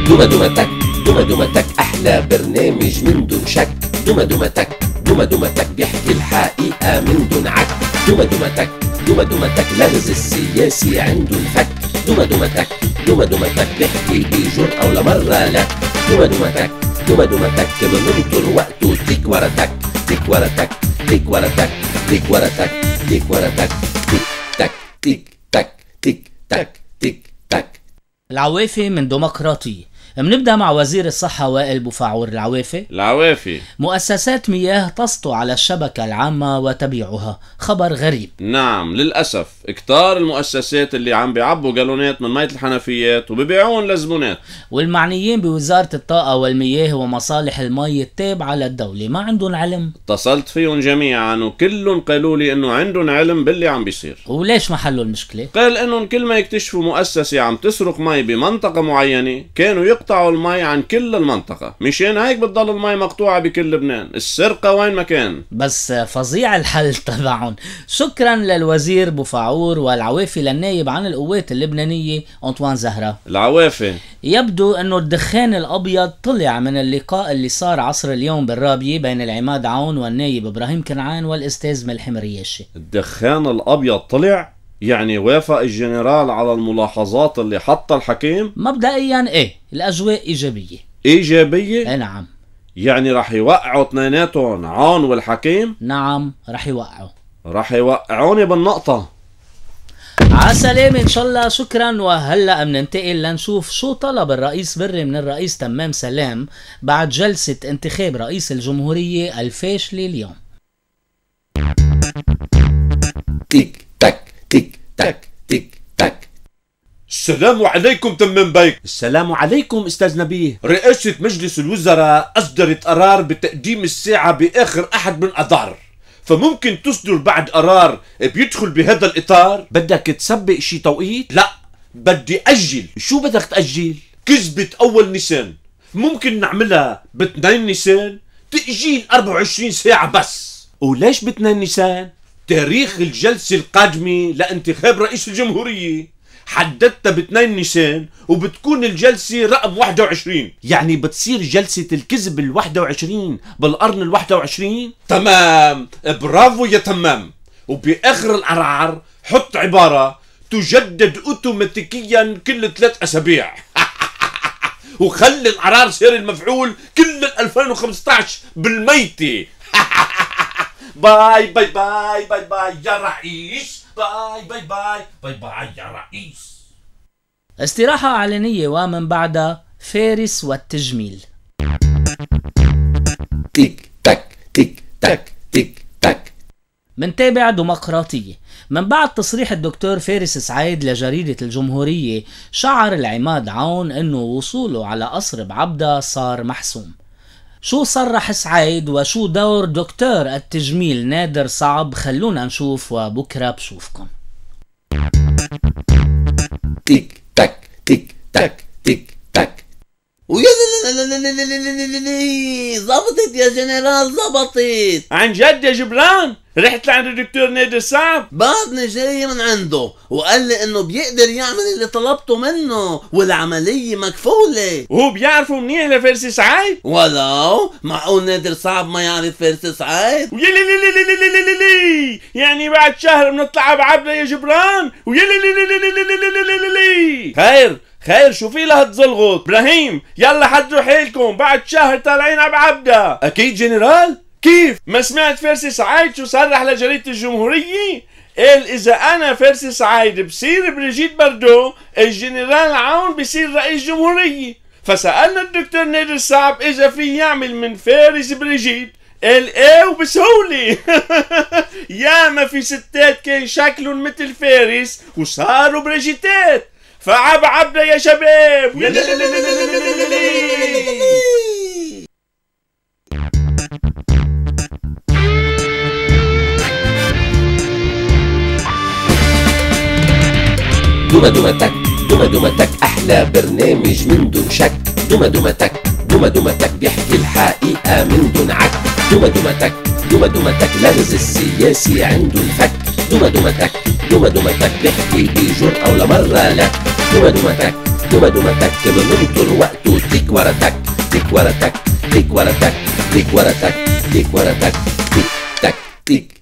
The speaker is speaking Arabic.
دمدمتك دمدمتك أحلى برنامج من دون شك. دمدمتك بيحكي الحقيقة من دون عك. دمدمتك لغز السياسي عنده الفك. دمدمتك بيحكي بجرأة ولا مرة لا. دمدمتك بننطر وقته تيك ورتك تيك ورتك تيك ورتك تيك ورتك تيك ورتك تيك تك تيك تك تيك تك تيك تك. العوافي من ديمقراطية. بنبدأ مع وزير الصحة وائل بوفعور. العوافي مؤسسات مياه تسطو على الشبكة العامة وتبيعها، خبر غريب. نعم للأسف كتار المؤسسات اللي عم بيعبوا جالونات من مية الحنفيات وبيبيعون لزبونات. والمعنيين بوزارة الطاقة والمياه ومصالح المي التابعة للدولة ما عندهم علم. اتصلت فيهم جميعا وكلهم قالوا لي انه عندهم علم باللي عم بيصير. وليش ما حلوا المشكلة؟ قال انهم كل ما يكتشفوا مؤسسة عم تسرق مي بمنطقة معينة كانوا يقطعوا المي عن كل المنطقة، مشان هيك بتضل المي مقطوعة بكل لبنان، السرقة وين ما كان. بس فظيع الحل تبعهم. شكرا للوزير بوفعور والعوافي للنايب عن القوات اللبنانية أنطوان زهرة. العوافي يبدو انه الدخان الابيض طلع من اللقاء اللي صار عصر اليوم بالرابية بين العماد عون والنايب ابراهيم كنعان والاستاذ ملحم رياشي. الدخان الابيض طلع؟ يعني وافق الجنرال على الملاحظات اللي حطها الحكيم؟ مبدئيا ايه، الاجواء ايجابية. ايجابية؟ ايه نعم. يعني رح يوقعوا اثنيناتهم عون والحكيم؟ نعم رح يوقعوا. رح يوقعوني بالنقطة. عسلامة ان شاء الله. شكرا. وهلا بننتقل لنشوف شو طلب الرئيس بري من الرئيس تمام سلام بعد جلسة انتخاب رئيس الجمهورية الفاشلة اليوم. تيك تك تيك تك تيك تك. السلام عليكم تمام بيك. السلام عليكم استاذ نبيه. رئاسة مجلس الوزراء أصدرت قرار بتقديم الساعة بآخر أحد من أذار، فممكن تصدر بعد قرار بيدخل بهذا الإطار؟ بدك تسبق شي توقيت؟ لا، بدي أجل. شو بدك تأجل؟ كذبة أول نيسان ممكن نعملها ب2 نيسان، تأجيل 24 ساعة بس. وليش ب2 نيسان؟ تاريخ الجلسة القادمة لانتخاب رئيس الجمهورية حددتها ب2 نيسان وبتكون الجلسة رقم 21. يعني بتصير جلسة الكذب ال21 بالقرن ال21؟ تمام، برافو يا تمام. وبآخر القرار حط عبارة تجدد اوتوماتيكيا كل 3 أسابيع. وخلي القرار صير المفعول كل 2015 بالميتة. باي باي باي باي باي يا رئيس. باي باي باي باي باي يا رئيس. استراحة إعلانية ومن بعدها فارس والتجميل. تيك تك تيك تك تيك تك. منتابع ديمقراطية. من بعد تصريح الدكتور فارس سعيد لجريدة الجمهورية شعر العماد عون انه وصوله على قصر بعبدة صار محسوم. شو صرح سعيد وشو دور دكتور التجميل نادر صعب؟ خلونا نشوف وبكرة بشوفكن. تيك تك تيك تك تيك تك. ويا ظبطت يا جنرال، ظبطت عن جد يا جبران؟ رحت لعند الدكتور نادر صعب؟ بعدني جاي من عنده وقال لي انه بيقدر يعمل اللي طلبته منه والعملية مكفولة. وهو بيعرفوا منيح لفارس سعيد؟ ولو معقول نادر صعب ما يعرف فارس سعيد؟ يعني بعد شهر بنطلع بعبدة يا جبران؟ خير شو في لهالزلغط؟ ابراهيم يلا حضروا حيلكم، بعد شهر طالعين بعبدة. أكيد جنرال. كيف؟ ما سمعت فارس سعيد شو صرح لجريدة الجمهورية؟ قال إذا أنا فارس سعيد بصير بريجيت باردو، الجنرال عون بصير رئيس جمهورية. فسألنا الدكتور نادر صعب إذا في يعمل من فارس بريجيت، قال إيه وبسهولة. يا ما في ستات كان شكلهم مثل فارس وصاروا بريجيتات، فعبدة يا شباب. دمدمتك أحلى برنامج من دون شك. دمدمتك بيحكي الحقيقة من دون عك. دمدمتك لغز السياسي عنده الفك. دمدمتك بيحكي بجرأة ولا مرة لا. دمدمتك بننطر وقته تك ورا تك، تك ورا تك، تك ورا تك، تك ورا تك، تك ورا تك، تك تك تك.